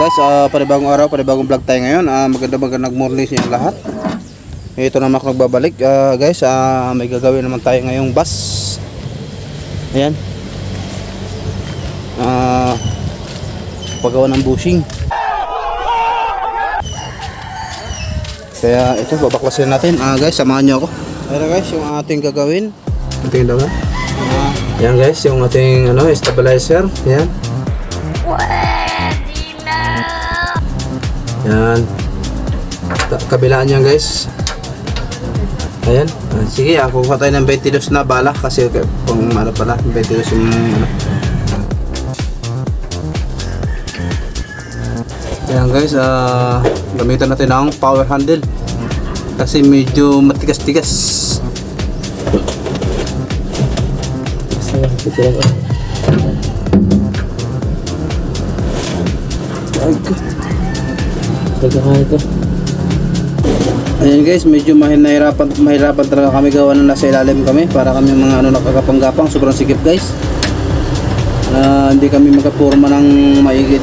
guys, panibagong araw, panibagong vlog tayo ngayon. Magandang morning sa inyo lahat. Ito naman ako nagbabalik. Guys, may gagawin naman tayo ngayong bus. Ayan. Paggawa ng bushing. Kaya ito, babaklasin natin. Guys, samahan nyo ako. Ayan guys, yung ating gagawin. Ating daw ha? Ayan guys, yung ating stabilizer. Ayan. Yan. Kabilaan yan guys. Ayan. Sige, kukuha tayo ng 22 na bala kasi pang pala 22 yung Ayan guys, gamitan natin ang power handle kasi medyo matigas-tigas. Ayan guys, medyo mahirapan talaga kami gawa na nasa ilalim kami para kami mga nakakapanggapang, sobrang sikip guys. Hindi kami magkapurma ng maigi.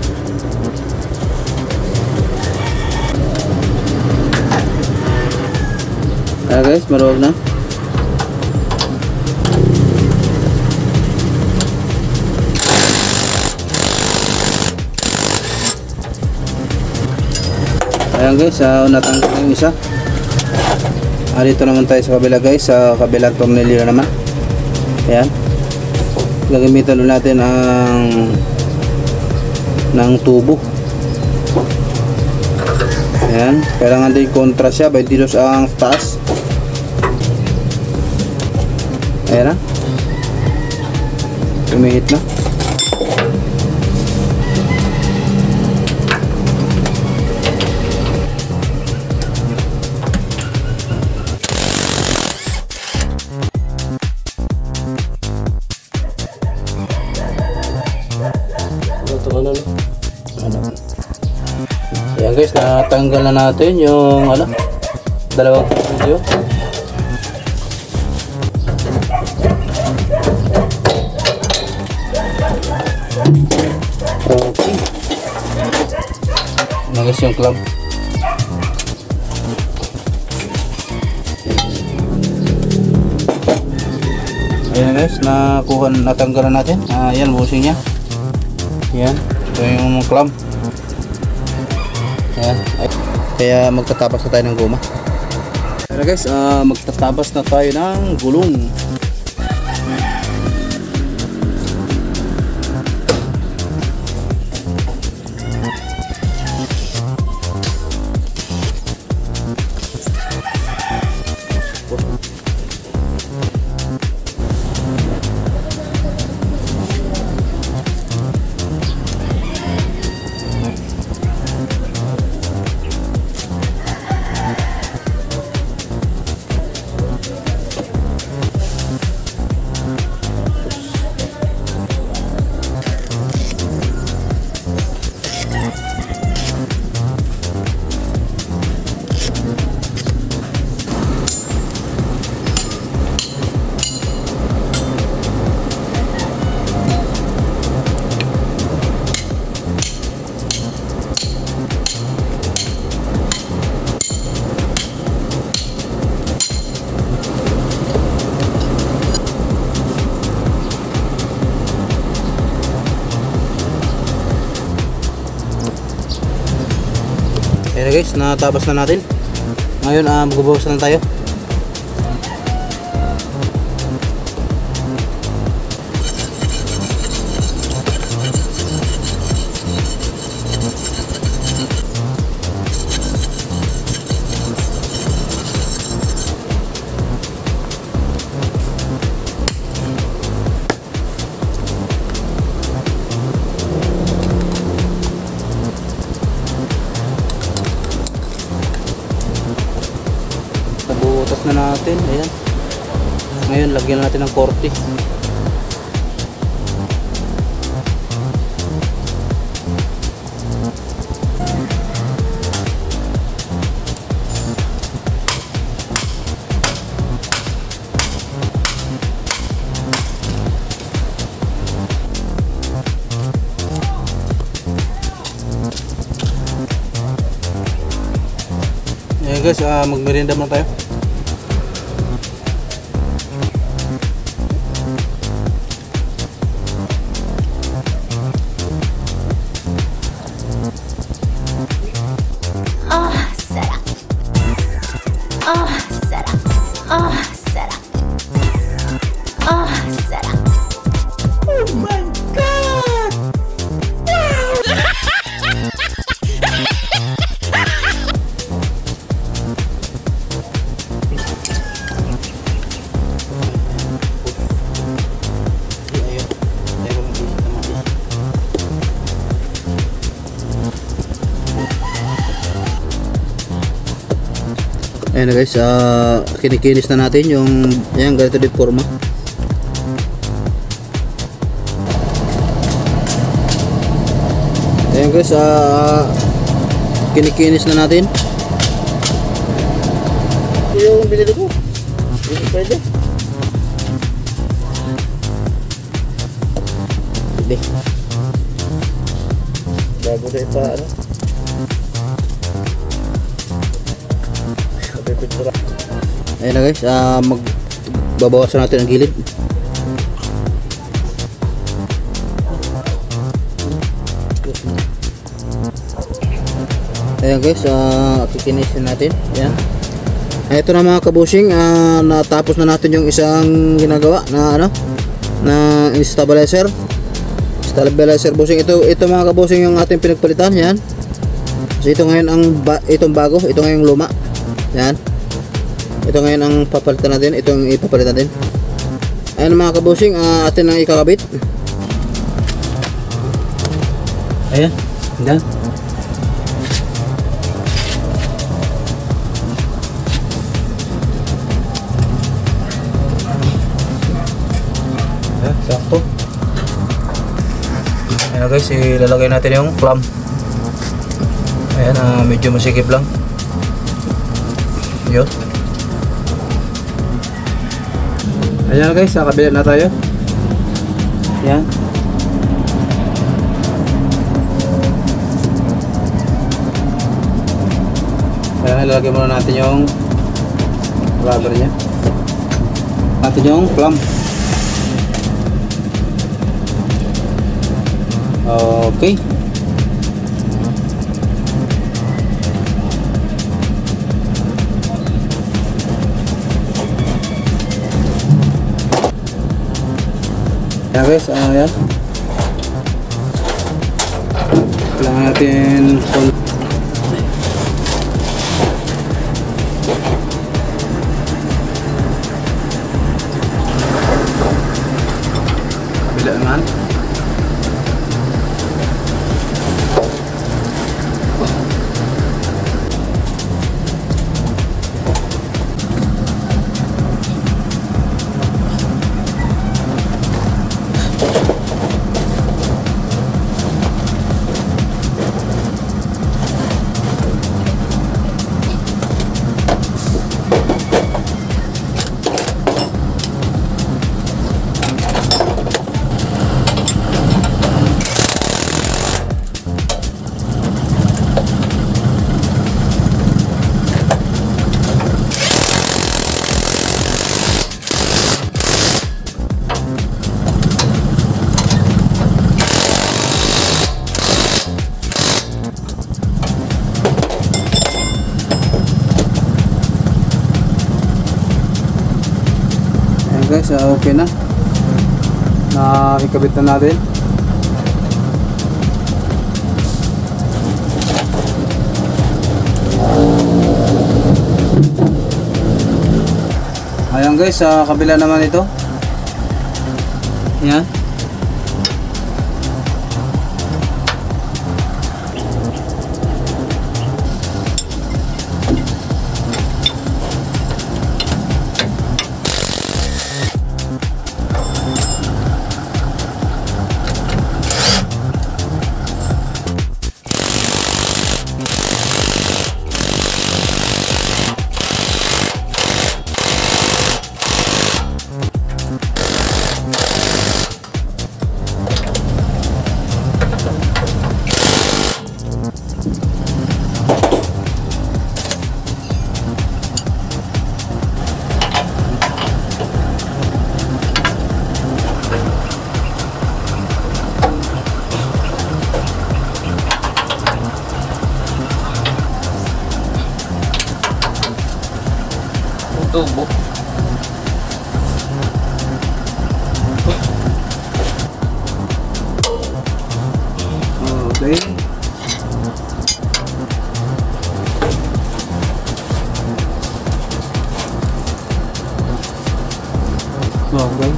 Ayan guys, maruwag na. Ayan guys, natanggal yung isa. Dito naman tayo sa kabila guys, sa kabilang tornilyo naman. Ayan. Gagamitan natin ng tubo. Ayan, kailangan din kontra siya, 22 ang taas. Ayan na. Umihit na. Ayan guys, natanggal na natin yung dalawang video. Okay. Ayan guys yung club. Ayan guys, natanggal na natin. Ayan, bushing nya. Ayan, ito yung club. Ayan. Kaya magtatabas na tayo ng goma. Ayan guys, magtatabas na tayo ng gulong. Ayan guys, natabas na natin. Ngayon magbubuhos na tayo. Nabutas na natin. Ayan. Ngayon lagyan natin ng korte. Ayan guys, magmerienda muna tayo. Sarap. Sarap. Sarap. Sarap. Oh my God! Ayan na guys, kinikinis na natin yung ayan, ganito din forma. Ayan guys, kinikinis na natin yung binili ko. Hindi pwede. Hindi. Bago na pa ano. Ayan na guys, magbabawasan natin ang gilid. Ayan guys, kikinisin natin. Ayan. Ito na mga kabusing, natapos na natin yung isang ginagawa na ano, na stabilizer busing. Ito mga kabusing yung ating pinagpalitan. Yan. So ito ngayon ang itong bago, ito ngayon luma. Yan. Ito ngayon ang papalitan natin, itong ipapalitan natin. Ayan mga kabusing, atin ang ikakabit. Ayan, yan. Ayan, sakto. Ayan guys, ilalagay natin yung clamp. Ayan, medyo masikip lang. Yun. Ayan guys, sa kabila na tayo. Ayan. Ayan, ilalagay muna natin yung rubber nya. Natin yung clamp. Okay. Ayan guys, ayan. Kailangan natin kabila naman. Guys, okay na. Ikabit na natin. Ayan guys, sa kabila naman ito. Yan. tubo. Okay. Okay.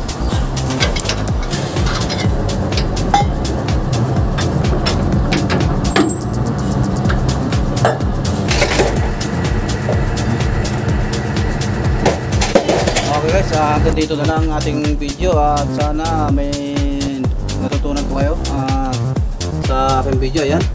Okay guys, hanggang dito na lang ang ating video at sana may natutunan po kayo sa aking video. Ayan,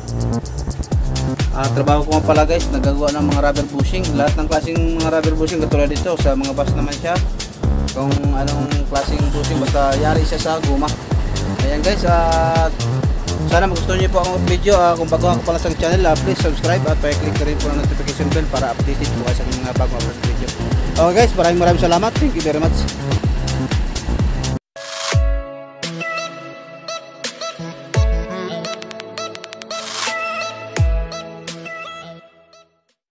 trabaho ko nga pala guys, nagagawa ng mga rubber bushing, lahat ng klaseng mga rubber bushing katulad dito. Sa mga bus naman siya, kung anong klaseng bushing, basta yari siya sa guma. Ayan guys, sana magustuhan niyo po ang video. Kung bago ako pala sa channel, please subscribe at pa-click na rin po ng notification bell para updated po kayo sa mga bagong upload video. Okay guys, maraming salamat. Thank you very much.